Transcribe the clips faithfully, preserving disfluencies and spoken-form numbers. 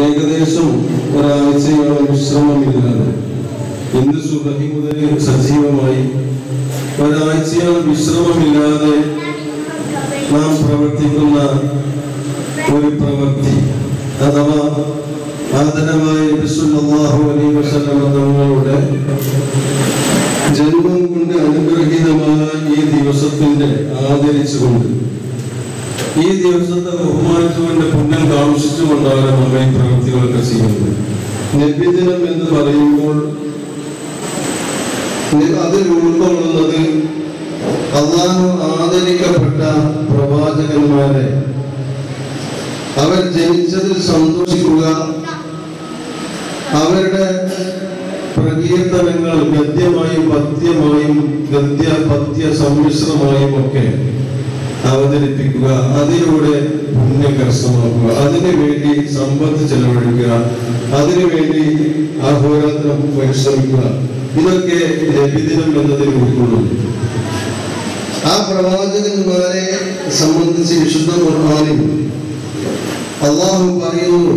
ഏകദേശം ഒരാഴ്ചയോളം വിശ്രമമില്ലാതെ ഇന്ന് സുബഹി മുതൽ സജീവമായി ഒരാഴ്ചയോളം വിശ്രമമില്ലാതെ നാം പ്രവർത്തിക്കുന്ന ഒരു പ്രവൃത്തി അഥവാ ആദരവായ നബി സല്ലല്ലാഹു അലൈഹി വസല്ലം തങ്ങളുടെ ജന്മം കൊണ്ട് അനുഗ്രഹീതമായ ഈ ദിവസത്തിന്റെ ആദരിച്ചുകൊണ്ട് ഈ ദിവസത്തെ ബഹുമാനിച്ചുകൊണ്ട് പുണ്യം കാംക്ഷിച്ചുകൊണ്ടാണ് നമ്മൾ ഈ പ്രവൃത്തികളൊക്കെ ചെയ്യുന്നത്. നബിദിനം എന്ന് പറയുമ്പോൾ അതിൽ ഉൾക്കൊള്ളുന്നത് അല്ലാഹു ആദരിക്കപ്പെട്ട പ്രവാചകന്മാരെ അവർ ജനിച്ചതിൽ സന്തോഷിക്കുക, അവരുടെ പ്രകീർത്തനങ്ങൾ ഗദ്യമായും പദ്യമായും ഗദ്യ പദ്യ സമ്മിശ്രമായും ഒക്കെ അവതരിപ്പിക്കുക, അതിലൂടെ പുണ്യം കരസ്ഥമാക്കുക, അതിനു വേണ്ടി സമ്പത്ത് ചെലവഴിക്കുക, അതിനുവേണ്ടി അഹോരാത്രം പരിശ്രമിക്കുക. ഇതൊക്കെ നബിദിനം എന്നതിൽ ഉൾക്കൊള്ളുന്നു. ആ പ്രവാചകന്മാരെ സംബന്ധിച്ച് വിശുദ്ധ ഖുർആനിൽ അല്ലാഹു പറയുന്നു,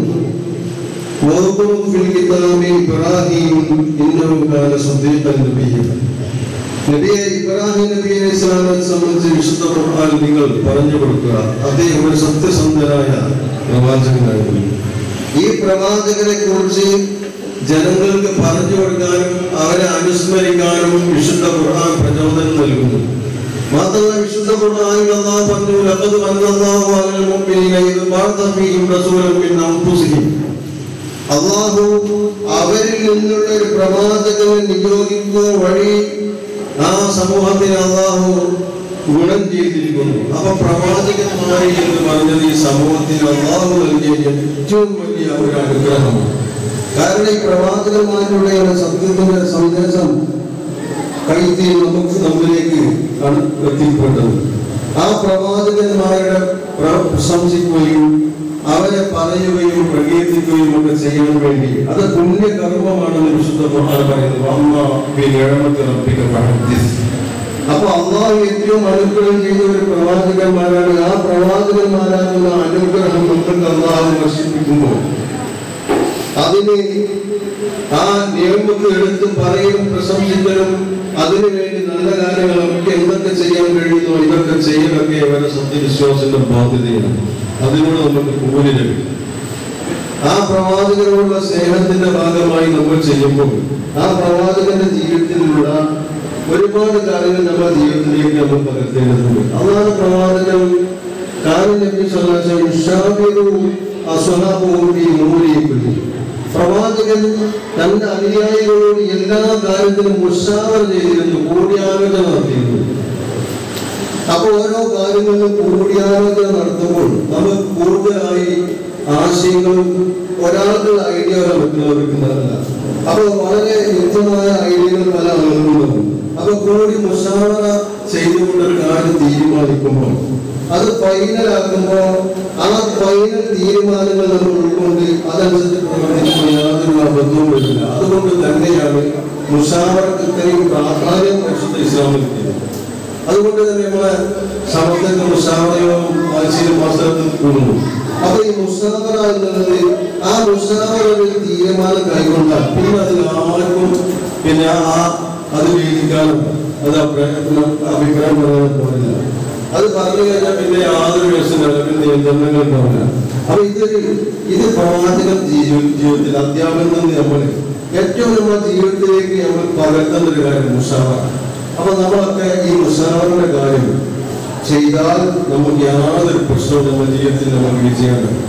നബിയെ ഇബ്രാഹിം നബി അലൈഹി സ്വലാമിനെ സംബന്ധിച്ച് വിശുദ്ധ ഖുർആനിൽ നിങ്ങൾ പറഞ്ഞു കൊടുക്കുക, അദ്ദേഹം ഒരു സത്യസന്ധനായ പ്രവാചകനായിരുന്നു. ഈ പ്രവാചകനെ കുറിച്ച് ജനങ്ങൾക്ക് പറഞ്ഞു കൊടുക്കാനും അവരെ അനുസ്മരിക്കാനും വിശുദ്ധ ഖുർആൻ പ്രചോദനം നൽകുന്നു. മാത്രമല്ല വിശുദ്ധ ഖുർആനിൽ അല്ലാഹു പറഞ്ഞു, ലഖദ് മന്നല്ലാഹു അലൽ മുഅ്മിനീന ഇദ് ബഅസ ഫീഹിം റസൂലൻ മിൻ അൻഫുസിഹിം. അല്ലാഹു അവരിൽ നിന്നുള്ള ഒരു പ്രവാചകനെ നിയോഗിക്കുക വഴി ആ സമൂഹത്തിന് അല്ലാഹു ഗുണം ചെയ്തിരിക്കുന്നു. അപ്പൊ പ്രവാചകന്മാരെ എന്ന് പറഞ്ഞത് ഈ സമൂഹത്തിന് അല്ലാഹു നൽകിയ ഏറ്റവും വലിയ ഒരു അനുഗ്രഹമാണ്. കാരണം ഈ പ്രവാചകന്മാരുടെ സത്യത്തിന്റെ സന്ദേശം കൈത്തി നമുക്ക് നമ്മിലേക്ക് എത്തിപ്പെട്ടത്. ആ പ്രവാചകന്മാരുടെ പ്രശംസിക്കുകയും അവരെ പറയുകയും പ്രകീർത്തിക്കുകയും ഒക്കെ ചെയ്യാൻ വേണ്ടി അത് പുണ്യകർമ്മമാണെന്ന് വിശുദ്ധ ഖുർആൻ പറയുന്നത്. അപ്പൊ അല്ലാഹു ഏറ്റവും അനുഗ്രഹം ചെയ്ത ഒരു പ്രവാചകന്മാരാണ്. ആ പ്രവാചകന്മാരാകുന്ന അനുഗ്രഹം നമുക്ക് അല്ലാഹു നശിപ്പിക്കുമ്പോൾ അതിന് ആ നിയമത്തെ എടുത്ത് പറയും പ്രശംസിക്കലും അതിനുവേണ്ടി നല്ല കാര്യങ്ങളൊക്കെ എന്തൊക്കെ ചെയ്യാൻ കഴിയുന്നോ ഇതൊക്കെ ചെയ്യലൊക്കെ അവരുടെ സത്യവിശ്വാസത്തിന്റെ ബാധ്യതയാണ്. അതിനോട് നമുക്ക് കൂലി ലഭിക്കും. ആ പ്രവാചകരോടുള്ള സ്നേഹത്തിന്റെ ഭാഗമായി നമ്മൾ ചെയ്യുമ്പോൾ ആ പ്രവാചകന്റെ ജീവിതത്തിലുള്ള ഒരുപാട് കാര്യങ്ങൾ നമ്മുടെ ജീവിതത്തിലേക്ക് നമ്മൾ പകർത്തേണ്ടതുണ്ട്. അതാണ് പ്രവാചകൻ കാര്യം നബി സല്ലല്ലാഹു അലൈഹി വസല്ലം പ്രവാചകൻ തന്റെ അനുയായികളോട് എല്ലാ കാര്യത്തിലും മുശാവറ ചെയ്തിരുന്നു, കൂടിയാലോചന നടത്തിയിരുന്നു. അപ്പൊ ഓരോ കാര്യങ്ങളിലും കൂടിയാലോചന നടത്തുമ്പോൾ നമുക്ക് കൂടുതലായി ആശയങ്ങളും ഒരാളുടെ ഐഡിയ മറ്റുള്ളവർക്കുന്നതല്ല. അപ്പൊ വളരെ യുക്തമായ ഐഡിയകൾ പല ആളുകളുണ്ടാവും. അപ്പൊ കൂടി മുശാവറ ചെയ്തുകൊണ്ട് ഒരു കാര്യം തീരുമാനിക്കുമ്പോൾ അത് ഫൈനലാക്കുമ്പോ ആ ഫൈനൽ തീരുമാനങ്ങൾ നമ്മൾ ഉൾക്കൊണ്ട് അതനുസരിച്ച് പ്രവർത്തിക്കുമ്പോൾ യാതൊരു അബദ്ധവും വരില്ല. അതുകൊണ്ട് തന്നെയാണ് മുശാവറക്ക് ഇത്രയും പ്രാധാന്യം പരിശുദ്ധ ഇസ്ലാമിൽ ചെയ്യുന്നത്. അതുകൊണ്ട് തന്നെ നമ്മളെ സമൂഹത്തിന്റെ മുശാവറയോ ആഴ്ചയിലും മാസത്തിൽ കൂടുന്നു. അപ്പൊ ഈ മുശാവറ എന്നുള്ളത് ആ മുശാവറ ഒരു തീരുമാനം കൈകൊണ്ടാൽ പിന്നെ അതിൽ ആർക്കും പിന്നെ ആ അത് വീതിക്കാനും അത് അഭിപ്രായം പറയാൻ പോലില്ല. അത് പറഞ്ഞു കഴിഞ്ഞാൽ പിന്നെ യാതൊരു വ്യവസ്ഥ നിയന്ത്രണങ്ങൾ ഉണ്ടാവില്ല. അപ്പൊ ഇതൊരു ഇത് പ്രവാചകൻ ജീവിതത്തിൽ അധ്യാപനം തന്നെ നമ്മൾ ഏറ്റവും നമ്മുടെ ജീവിതത്തിലേക്ക് നമ്മൾ പകർത്തുന്ന ഒരു കാര്യം മുശാവറ. അപ്പൊ നമ്മളൊക്കെ ഈ മുശാവറയുടെ കാര്യം ചെയ്താൽ നമുക്ക് യാതൊരു പ്രശ്നവും നമ്മുടെ ജീവിതത്തിൽ നമുക്ക് വിജയം കഴിയും.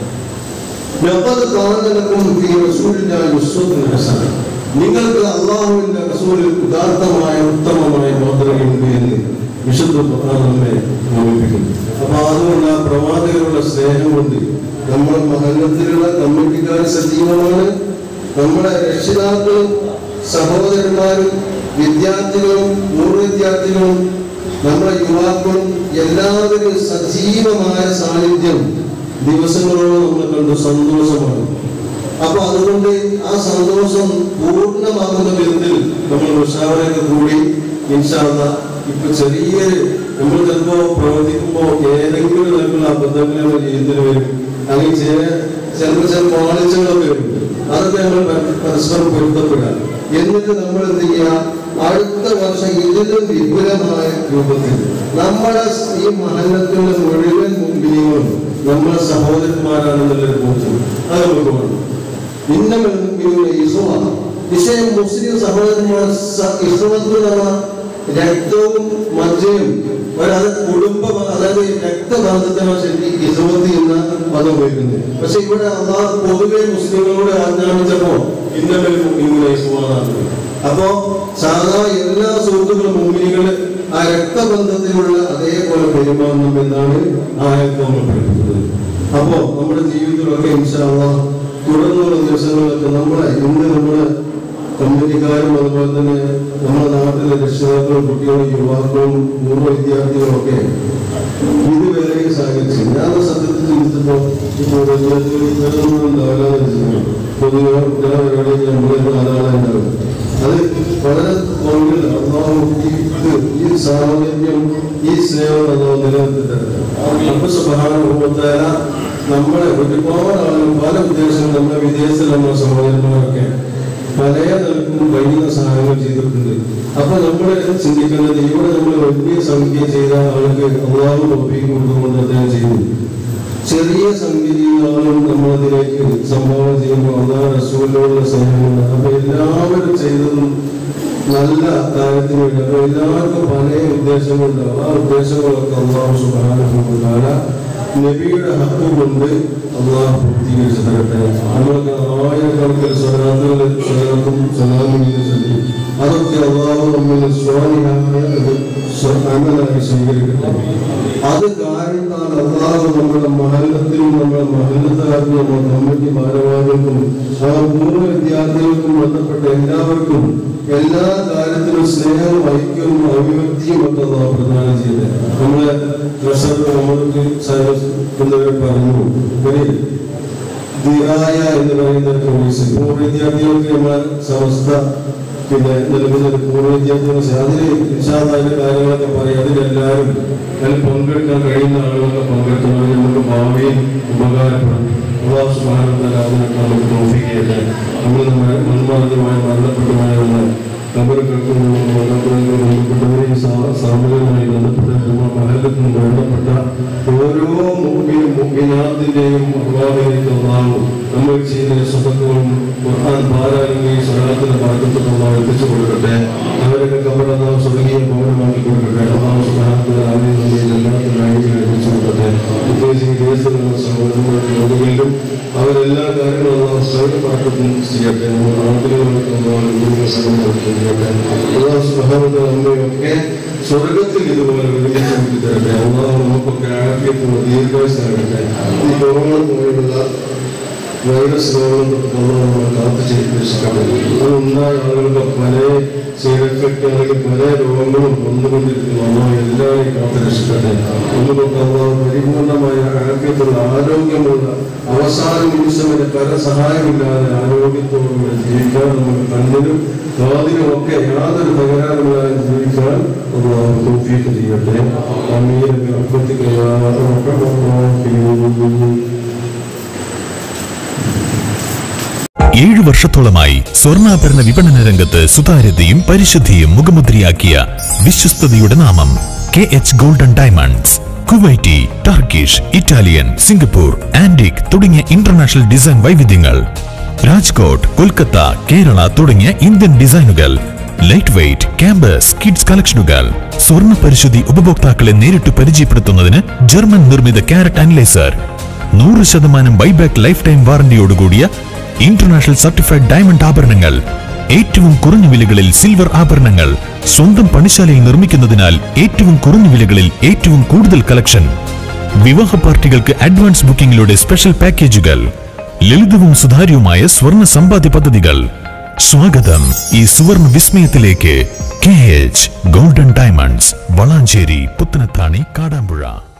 നിങ്ങൾക്ക് അല്ലാഹുവിന്റെ റസൂലിൽ ഉദാത്തമായ ഉത്തമമായ മാതൃകയുണ്ട് എന്ന് വിശുദ്ധ ഖുർആൻ നമ്മെ ഓർമ്മിപ്പിക്കുന്നു. അപ്പൊ അതുകൊണ്ട് ആ പ്രവാചകരുടെ സ്നേഹം കൊണ്ട് നമ്മുടെ മഹല്ലത്തിലുള്ള കമ്മിറ്റിക്കാർ സജീവമാണ്. നമ്മുടെ രക്ഷിതാക്കളും സഹോദരന്മാരും വിദ്യാർത്ഥികളും പൂർവ്വ വിദ്യാർത്ഥികളും നമ്മുടെ യുവാക്കളും എല്ലാവരും സജീവമായ സാന്നിധ്യം ദിവസങ്ങളോളം നമ്മൾ കണ്ടു സന്തോഷമാണ്. അപ്പൊ അതുകൊണ്ട് ആ സന്തോഷം പൂർണ്ണമാകുന്ന വിധത്തിൽ നമ്മൾ മുശാവറയൊക്കെ കൂടി ഇൻഷാ അല്ലാഹ് ഇപ്പൊ ചെറിയൊരു നമ്മൾ ചിലപ്പോ പ്രവർത്തിക്കുമ്പോ ഏതെങ്കിലും തരത്തിലുള്ള അബദ്ധങ്ങൾ നമ്മുടെ ജീവിതത്തിൽ വരും. അല്ലെങ്കിൽ ചില ചിലപ്പോൾ ചില പാളിച്ചകളൊക്കെ വരും. അതൊക്കെ നമ്മൾ പരസ്പരം പൊരുത്തപ്പെടുക. എന്നിട്ട് നമ്മൾ എന്ത് ചെയ്യുക, അടുത്ത വർഷം ഇതിലും വിപുലമായ രൂപത്തിൽ നമ്മളെ ഈ മഹല്ലത്തിലുള്ള മുഴുവൻ മുമ്പിലും നമ്മളെ സഹോദരന്മാരാണെന്നുള്ളൊരു ബോധ്യം അത് നമുക്ക് വേണം. ഇന്നലെ ഇസുവ വിഷയം മുസ്ലിം സഹോദരന്മാർ ഇസുവത്തുള്ള രക്തവും മജ്ജയും ഒരത് കുടുംബ അതായത് രക്തബന്ധത്തിനാണ് ശരിക്കും ഇസുവത്ത് എന്ന പദം ഉപയോഗിക്കുന്നത്. പക്ഷെ ഇവിടെ അള്ളാഹ് പൊതുവെ മുസ്ലിങ്ങളോട് ആജ്ഞാപിച്ചപ്പോ ഇന്നലെ ഇങ്ങനെ ഇസുവാണ്. അപ്പോ സാധാ എല്ലാ സുഹൃത്തുക്കളും മുമ്പിലുകൾ ആ രക്തബന്ധത്തിലുള്ള അതേപോലെ പെരുമാറണം എന്നാണ് ആയത്ത് നമ്മൾ പഠിക്കുന്നത്. അപ്പോ നമ്മുടെ ജീവിതത്തിലൊക്കെ ഇൻഷാ അല്ലാഹ് തുടർന്നുള്ള ദിവസങ്ങളിലൊക്കെ നമ്മളെ ഇന്ന് നമ്മള് കമ്പനിക്കാരും അതുപോലെ തന്നെ നമ്മുടെ നാട്ടിലെ രക്ഷിതാക്കളും കുട്ടികളും യുവാക്കളും പൂർവ്വ വിദ്യാർത്ഥികളും ഒക്കെ ഇതുവരെ സഹകരിച്ചു. ഞാൻ സത്യത്തിൽ ചിന്തിച്ചപ്പോ ഇപ്പോൾ വിദ്യാർത്ഥികൾ ഉണ്ടാവില്ല. പൊതുവെ കുട്ടികളെ നമ്മളെ നാലാളുണ്ടാവും. അത് വളരെ കുറവിൽ ഈ സാഹചര്യം ഈ സ്നേഹം അതോ നിലനിർത്തിത്തരട്ടെ. സുബ്ഹാനഹു നമ്മളെ ഒരുപാട് ആളുകൾ പല ഉദ്ദേശങ്ങൾ നമ്മുടെ വിദേശത്തിൽ നമ്മുടെ സഹോദരന്മാരൊക്കെ പല നിലക്കും കഴിയുന്ന സഹായങ്ങൾ ചെയ്തിട്ടുണ്ട്. അപ്പൊ നമ്മൾ ചിന്തിക്കുന്നത് ഇവിടെ നമ്മൾ വലിയ സംഖ്യ ചെയ്ത ആൾക്ക് അള്ളാഹു തൗഫീഖ് കൊടുത്തുകൊണ്ട് അദ്ദേഹം ചെയ്തു. ചെറിയ സംഖ്യ ചെയ്യുന്ന ആളും നമ്മളതിലേക്ക് സംഭാവന ചെയ്യുമ്പോൾ അള്ളാഹു റസൂലിനോടുള്ള സ്നേഹമുണ്ട്. അപ്പൊ എല്ലാവരും ചെയ്തതും നല്ല കാര്യത്തിന് വേണ്ടി. അപ്പൊ എല്ലാവർക്കും പല ഉദ്ദേശങ്ങളുണ്ടാവും. ആ ഉദ്ദേശങ്ങളൊക്കെ അള്ളാഹു സുബ്ഹാനഹു വ തആല നബിയുടെ ഹക്ക് കൊണ്ട് അള്ളാഹു പൂർത്തീകരിച്ചു തരട്ടെ. നമ്മൾക്ക് ആയിരക്കണക്കിന് സ്വലാത്തുകൾ സ്വലാത്തും സലാമും ചൊല്ലി അതൊക്കെ അള്ളാഹു നമ്മിൽ സ്വാലിഹായ അമലായി സ്വീകരിക്കട്ടെ. അത് കാരണത്താൽ അള്ളാഹു നമ്മുടെ മഹല്ലത്തിലും നമ്മുടെ മഹല്ലത്താർക്കും നമ്മുടെ കമ്മിറ്റി ഭാരവാഹികൾക്കും ആ പൂർവ്വ വിദ്യാർത്ഥികൾക്കും ബന്ധപ്പെട്ട എല്ലാവർക്കും എല്ലാ കാര്യത്തിലും സ്നേഹവും ഐക്യവും അഭിവൃദ്ധിയും ഒക്കെ അള്ളാഹു പ്രദാനം ചെയ്തത്. നമ്മളെ ട്രഷറർ മുഹമ്മദ് സാഹിബ് എന്നിവർ പറഞ്ഞു ദിറായ എന്ന് പറയുന്ന കോഴ്സ് പൂർവ്വ വിദ്യാർത്ഥികൾക്ക് നമ്മളെ സമസ്ത പിന്നെ നൽകുന്ന പൂർവ്വ വിദ്യാർത്ഥികൾ അതിന് ഇൻഷാഅല്ലാഹ് കാര്യങ്ങളൊക്കെ പറയും. അതിലെല്ലാവരും അതിൽ പങ്കെടുക്കാൻ കഴിയുന്ന ആളുകളൊക്കെ പങ്കെടുക്കുന്നത് നമുക്ക് ഭാവിയിൽ ഉപകാരപ്പെടും. അല്ലാഹു സുബ്ഹാനഹു വ തആല അതിനൊക്കെ നമുക്ക് തൗഫീഖ് ചെയ്യട്ടെ. നമ്മൾ നമ്മുടെ മൺമാർഗ്ഗമായ മരണപ്പെട്ടുമായുള്ള കബറുകൾക്കും ബന്ധപ്പെട്ടവരെയും സാമൂഹികമായി ബന്ധപ്പെട്ട നമ്മുടെ മഹല്ലത്തിനും വേണ്ടപ്പെട്ട ഓരോ മുഅ്മിനും മുഅ്മിനാത്തിന്റെയും അല്ലാഹുവിലേക്ക് അല്ലാഹു നമ്മൾ ചെയ്യുന്ന സുഹൃത്തുക്കളും ഖുർആൻ പാരായണങ്ങളെയും സ്വലാത്തിന്റെ ബറക്കത്തും അല്ലാഹു എത്തിച്ചു കൊടുക്കട്ടെ. അവരൊക്കെ കബർ അല്ലാഹു സ്വർഗ്ഗീയ ഭവനമാക്കി കൊടുക്കട്ടെ. അല്ലാഹു സുബ്ഹാനഹു വ തആല എല്ലാത്തിനും എത്തിച്ചു കൊടുക്കട്ടെ. പ്രത്യേകിച്ച് ഈ ദേശത്തുള്ള സഹോദരന്മാർക്ക് രോഗികളിലും അവരെല്ലാ കാര്യങ്ങളും അല്ലാഹു സ്വയം ബറക്കത്തും ചെയ്യട്ടെ. നമ്മളെയൊക്കെ സ്വർഗത്തിൽ ഇതുപോലെ ഒരുമിച്ച് തരട്ടെ. അല്ലാഹു നമുക്കൊക്കെ ആരോഗ്യത്തിന് ദീർഘായുസ്സ് നൽകട്ടെ. ഈ കൊറോണ പോലുള്ള വൈറസ് രോഗം നമ്മളെ കാത്തു രക്ഷിക്കട്ടെ. അതുണ്ടായ ആളുകളുടെ പല സൈഡ് എഫക്റ്റ് അല്ലെങ്കിൽ പല രോഗങ്ങളും വന്നുകൊണ്ടിരിക്കുന്നു. അല്ലാഹു എല്ലാവരെയും കാത്തു രക്ഷിക്കട്ടെ. നമുക്കൊക്കെ അല്ലാഹു പരിപൂർണമായ ആരോഗ്യത്തിലുള്ള ആരോഗ്യമുള്ള അവസാന നിമിഷം വരെ പല സഹായമില്ലാതെ ആരോഗ്യത്തോടുകൂടെ ജീവിക്കാൻ നമുക്ക് കണ്ണിനും കാതിനും ഒക്കെ യാതൊരു തകരാറില്ലാതെ ജീവിക്കാൻ അല്ലാഹു തൗഫീഖ് ചെയ്യട്ടെ. ആമീൻ ബിറഹ്മതിക യാ അർഹമർ റഹീം. ഏഴു വർഷത്തോളമായി സ്വർണ്ണാഭരണ വിപണന രംഗത്ത് സുതാര്യതയും പരിശുദ്ധിയും മുഖമുദ്രയാക്കിയ വിശ്വസ്തയുടെ നാമം K H golden diamonds. Kuwaiti, Turkish, Italian, Singapore, antique തുടങ്ങിയ ഇന്റർനാഷണൽ ഡിസൈൻ വൈവിധ്യങ്ങൾ, രാജ്കോട്ട്, കൊൽക്കത്ത, കേരള തുടങ്ങിയ ഇന്ത്യൻ ഡിസൈനുകൾ, ലൈറ്റ് വെയ്റ്റ്, ക്യാമ്പസ്, കിഡ്സ് കളക്ഷനുകൾ, സ്വർണ്ണ പരിശുദ്ധി ഉപഭോക്താക്കളെ നേരിട്ട് പരിചയപ്പെടുത്തുന്നതിന് ജർമ്മൻ നിർമ്മിത കാരറ്റ് അനലൈസർ, നൂറ് ശതമാനം ബൈബാക്ക് ലൈഫ് ടൈം വാറന്റിയോടുകൂടിയ ഇന്റർനാഷണൽ സർട്ടിഫൈഡ് ഡയമണ്ട് ആഭരണങ്ങൾ, ഏറ്റവും കുറഞ്ഞ വിലകളിൽ സിൽവർ ആഭരണങ്ങൾ, സ്വന്തം പണിശാലയിൽ നിർമ്മിക്കുന്നതിനാൽ ഏറ്റവും കുറഞ്ഞ വിലകളിൽ ഏറ്റവും കൂടുതൽ കളക്ഷൻ, വിവാഹ പാർട്ടികൾക്ക് അഡ്വാൻസ് ബുക്കിംഗിലൂടെ സ്പെഷ്യൽ പാക്കേജുകൾ, ലളിതവും സുതാര്യവുമായ സ്വർണ്ണ സമ്പാദ്യ പദ്ധതികൾ. സ്വാഗതം ഈ സുവർണ വിസ്മയത്തിലേക്ക്. K H golden diamonds, Valanchery, Puthanathani, Kadampuzha.